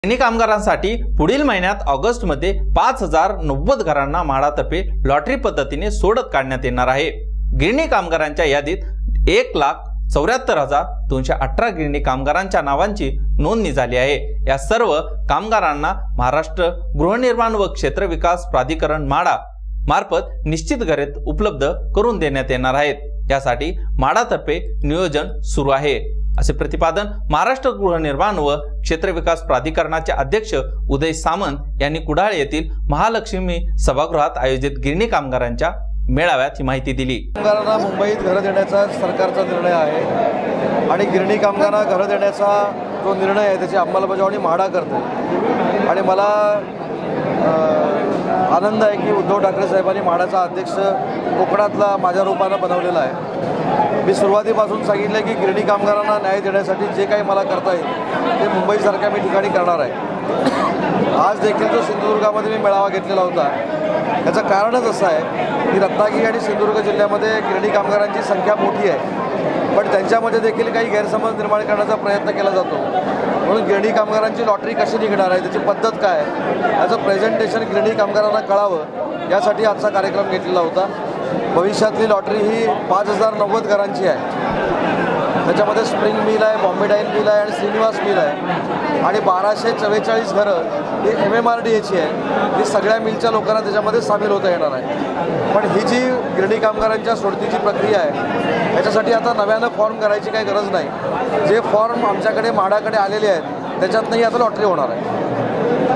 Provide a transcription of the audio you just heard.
गिरणी कामगारांसाठी पुढील महिन्यात ऑगस्टमध्ये 5090 घरांना म्हाडातर्फे लॉटरी पद्धतीने सोडत काढण्यात येणार आहे। गिरणी कामगारांच्या यादीत 1,74,218 गिरणी कामगारांच्या नावांची नोंदणी झाली आहे। या सर्व कामगारांना महाराष्ट्र गृहनिर्माण व क्षेत्र विकास प्राधिकरण म्हाडा मार्फत निश्चित घरे उपलब्ध करून देण्यात येणार आहेत। यासाठी म्हाडातर्फे नियोजन सुरू आहे, असे प्रतिपादन महाराष्ट्र गृहनिर्माण व क्षेत्र विकास प्राधिकरणाचे अध्यक्ष उदय सामंत यांनी कुडाळ येथील महालक्ष्मी सभागृहात आयोजित गिरणी कामगारांच्या मेळाव्यात ही माहिती दिली। कामगारांना मुंबईत घरं देण्याचा सरकारचा निर्णय आहे आणि गिरणी कामगारांना घरं देण्याचा जो निर्णय आहे त्याची अंमलबजावणी म्हाडा करते आणि मला आनंद आहे की उद्धव ठाकरे साहेबांनी म्हाडाचा अध्यक्ष कोकणातला माझ्या रूपाने बनवलेला आहे। मी सुरुवातीपासून सांगितलं की गिरणी कामगारांना न्याय देण्यासाठी जे काही मला करता येईल ते मुंबईसारख्या मी ठिकाणी करणार आहे। आज देखील जो सिंधुदुर्गामध्ये मी मेळावा घेतलेला होता याचं कारणच असं आहे की रत्नागिरी आणि सिंधुदुर्ग जिल्ह्यामध्ये गिरणी कामगारांची संख्या मोठी आहे, पण त्यांच्यामध्ये देखील काही गैरसमज निर्माण करण्याचा प्रयत्न केला जातो। म्हणून गिरणी कामगारांची लॉटरी कशी निघणार आहे, त्याची पद्धत काय आहे याचं प्रेझेंटेशन गिरणी कामगारांना कळावं यासाठी आजचा कार्यक्रम घेतलेला होता। भविष्यातली लॉटरी ही 5090 घरांची आहे। त्याच्यामध्ये स्प्रिंग मिल आहे, बॉम्बे डाईन मिल आहे आणि श्रीनिवास मिल आहे आणि 1244 घरं ही MMRDAची आहे। ही सगळ्या मिलच्या लोकांना त्याच्यामध्ये सामील होता येणार आहे। पण ही जी गिरणी कामगारांच्या सोडतीची प्रक्रिया आहे याच्यासाठी आता नव्यानं फॉर्म करायची काही गरज नाही। जे फॉर्म आमच्याकडे म्हाडाकडे आलेले आहेत त्याच्यातनंही आता लॉटरी होणार आहे।